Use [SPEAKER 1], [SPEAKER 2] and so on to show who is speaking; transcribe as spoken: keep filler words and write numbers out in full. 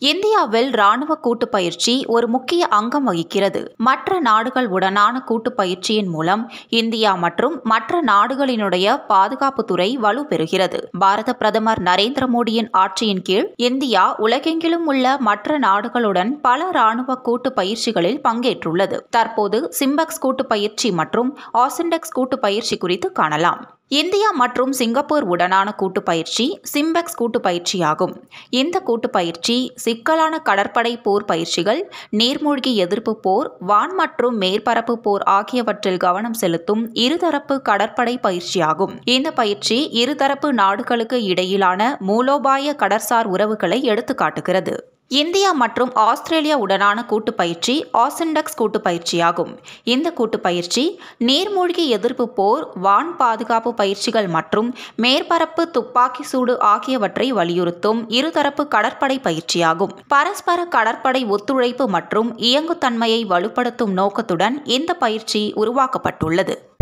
[SPEAKER 1] இந்தியாவில் ராணுவ கூட்டு பயிற்சி ஒரு முக்கிய அங்கம் வகிக்கிறது. மற்ற நாடுகள் உடனான கூட்டு பயிற்சியின் மூலம் இந்தியா மற்றும் மற்ற நாடுகளினுடைய பாதுகாப்புத்துறை வலுப்பெறுகிறது. பாரத பிரதமர் நரேந்திர மோடியின் ஆட்சியின் கீழ் இந்தியா உலகெங்கிலும் உள்ள மற்ற நாடுகளுடன் பல ராணுவ கூட்டு பயிற்சிகளில் பங்கேற்றுள்ளது. தற்போது சிம்பெக்ஸ் கூட்டு பயிற்சி மற்றும் ஆசிண்டெக்ஸ் கூட்டு பயிற்சி குறித்து காணலாம். இந்தியா மற்றும் சிங்கப்பூர் உடனான கூட்டு பயிற்சி சிம்பெக்ஸ் கூட்டு பயிற்சியாகும். இந்த கூட்டு பயிற்சி சிக்கலான கடற்படை போர் பயிற்சிகள், நீர்மூழ்கி எதிர்ப்பு போர், வான் மற்றும் மேற்பரப்பு போர் ஆகியவற்றில் கவனம் செலுத்தும் இருதரப்பு கடற்படை பயிற்சியாகும். இந்த பயிற்சி இருதரப்பு நாடுகளுக்கு இடையிலான மூலோபாய கடற்சார் உறவுகளை எடுத்துக்காட்டுகிறது. இந்தியா மற்றும் ஆஸ்திரேலியா உடனான கூட்டு பயிற்சி ஆசிண்டெக்ஸ் கூட்டு பயிற்சியாகும். இந்த கூட்டு பயிற்சி நீர்மூழ்கி எதிர்ப்பு போர், வான் பாதுகாப்பு பயிற்சிகள் மற்றும் மேற்பரப்பு துப்பாக்கி சூடு ஆகியவற்றை வலியுறுத்தும் இருதரப்பு கடற்படை பயிற்சியாகும். பரஸ்பர கடற்படை ஒத்துழைப்பு மற்றும் இயங்குத்தன்மையை வலுப்படுத்தும் நோக்கத்துடன் இந்த பயிற்சி உருவாக்கப்பட்டுள்ளது.